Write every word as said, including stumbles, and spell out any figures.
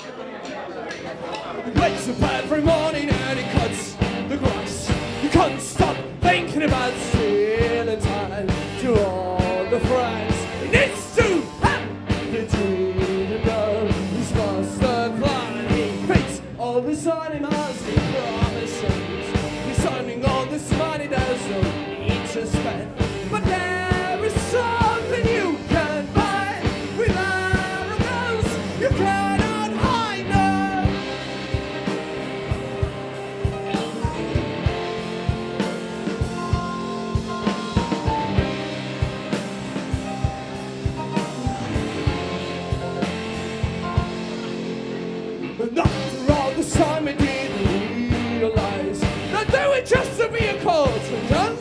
Wakes up every morning and he cuts the grass. You can't stop thinking about stealing time to all the friends. He needs to have the dream to know his master plan. He beats all the animals he promises. He's signing all this money there's no need to spend. But there is something you can buy with arrogance. You cannot hide now. And after all this time, I didn't realize that they were just to be a cult.